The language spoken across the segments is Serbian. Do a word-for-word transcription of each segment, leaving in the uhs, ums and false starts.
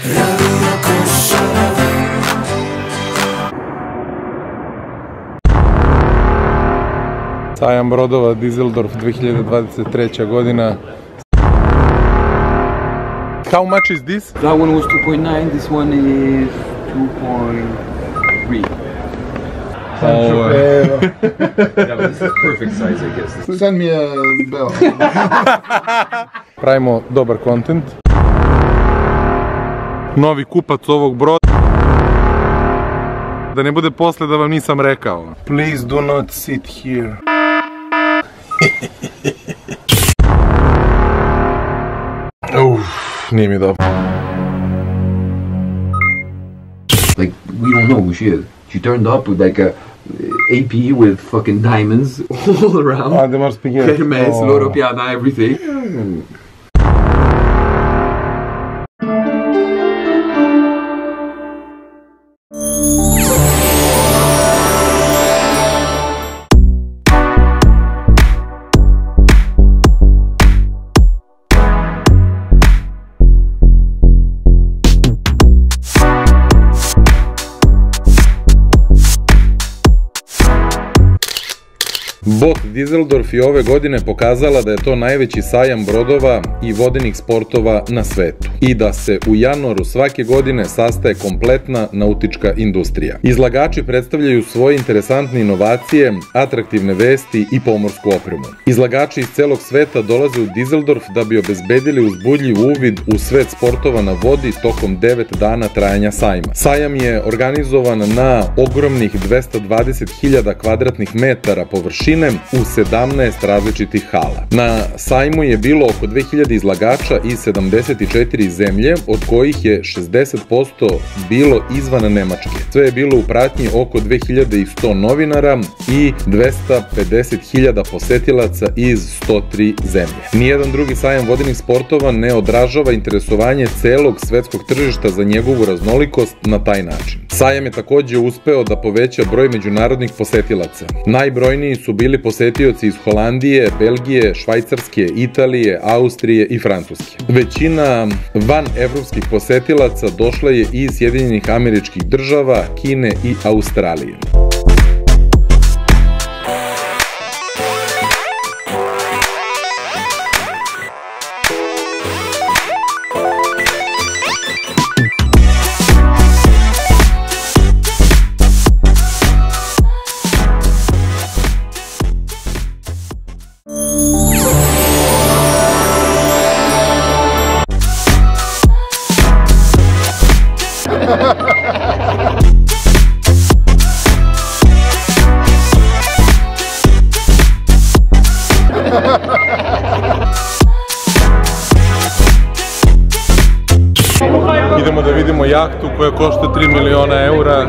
Sajam brodova Düsseldorf dve hiljade dvadeset treća godina. How much is this? That one was two point nine, this one is two point three. Oh, yeah, but this is perfect size, I guess. Send me a bell. Pravimo dobar content. Novi kupac ovog broda. Da ne bude posle da vam nisam rekao. Please do not sit here. Uff, nije mi dobro. Like, we don't know who she is. She turned up with like a A P with fucking diamonds all around. Ah, det var spaghetti. Kermes, loro piana, everything. Both Düsseldorf je ove godine pokazala da je to najveći sajam brodova i vodenih sportova na svetu i da se u januaru svake godine sastaje kompletna nautička industrija. Izlagači predstavljaju svoje interesantne inovacije, atraktivne vesti i pomorsku opremu. Izlagači iz celog sveta dolaze u Düsseldorf da bi obezbedili uzbudljiv uvid u svet sportova na vodi tokom devet dana trajanja sajma. Sajam je organizovan na ogromnih dvesta dvadeset hiljada kvadratnih metara površine u sedamnaest različitih hala. Na sajmu je bilo oko dve hiljade izlagača iz sedamdeset četiri zemlje, od kojih je šezdeset posto bilo izvan Nemačke. Sve je bilo u pratnji oko dve hiljade sto novinara i dvesta pedeset hiljada posetilaca iz sto tri zemlje. Nijedan drugi sajam vodenih sportova ne odražava interesovanje celog svetskog tržišta za njegovu raznolikost na taj način. Sajam je takođe uspeo da poveća broj međunarodnih posetilaca. Najbrojniji su bili posetioci iz Holandije, Belgije, Švajcarske, Italije, Austrije i Francuske. Većina van evropskih posetilaca došla je iz Sjedinjenih Američkih Država, Kine i Australije. Idemo da vidimo jahtu koja košta tri miliona eura.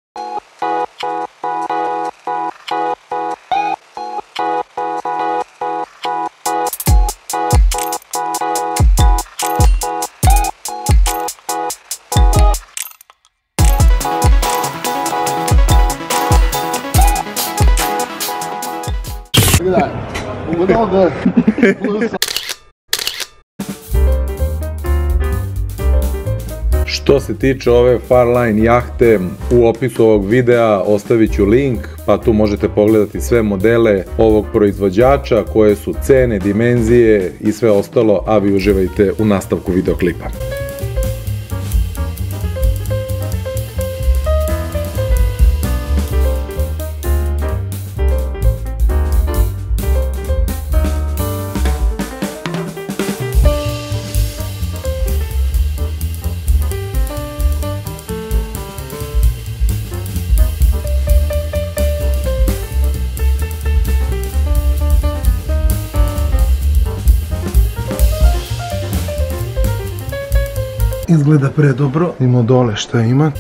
Look at that. With all the blue stuff. Što se tiče ove Farline jahte, u opisu ovog videa ostavit ću link, pa tu možete pogledati sve modele ovog proizvođača, koje su cene, dimenzije i sve ostalo, a vi uživajte u nastavku videoklipa. Izgleda predobro. Idemo dole šta ima.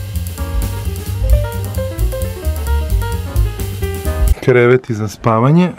Kreveti za spavanje.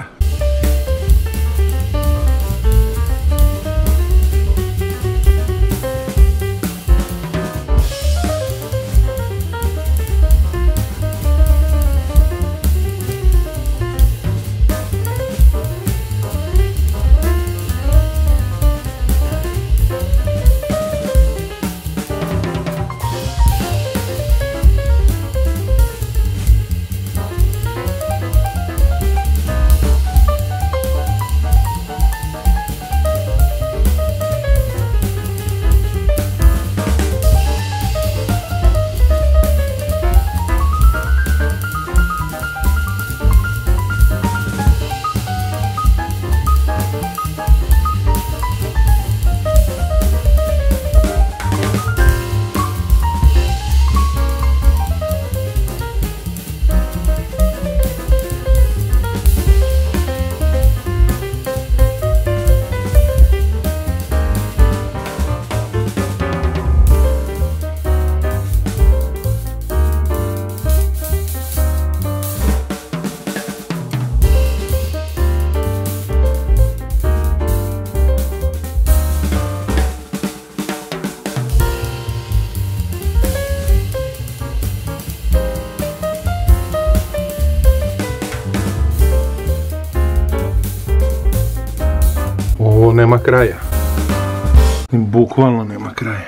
to nema kraja. Bukvalno nema kraja.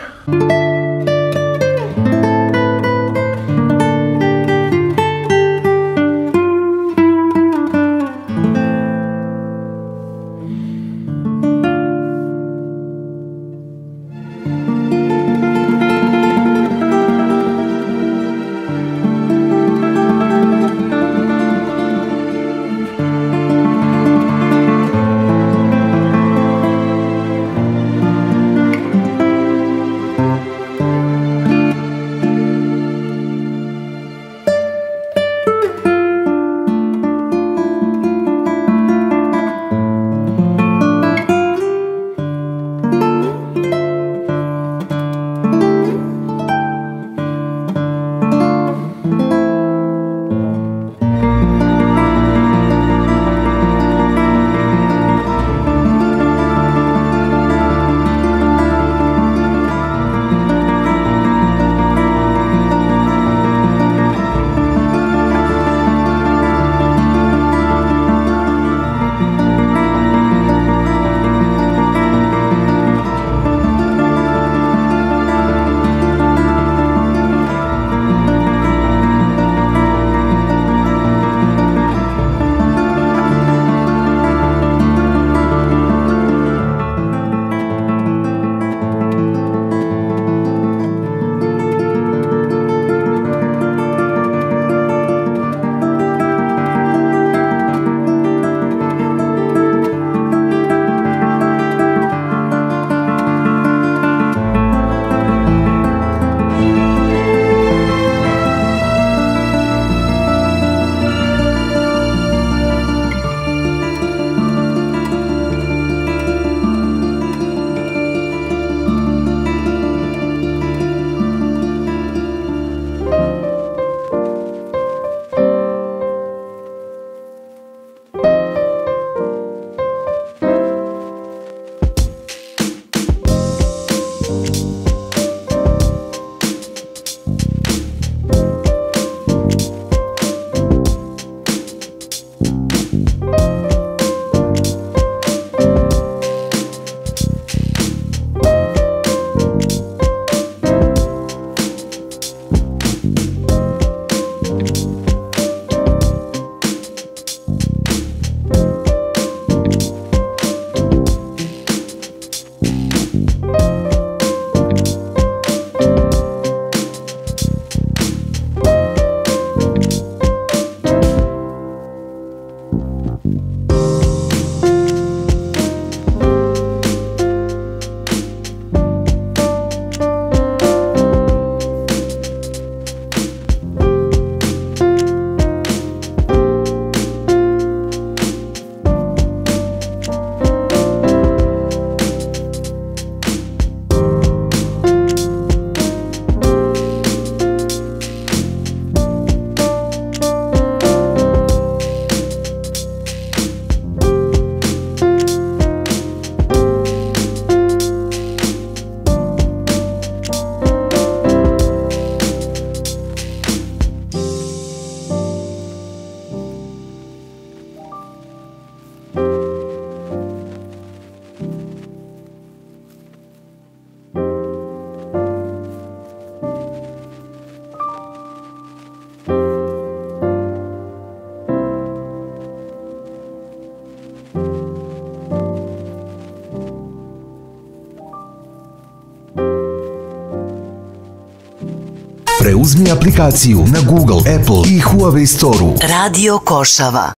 Preuzmi aplikaciju na Google, Apple i Huawei Store-u. Radio Košava.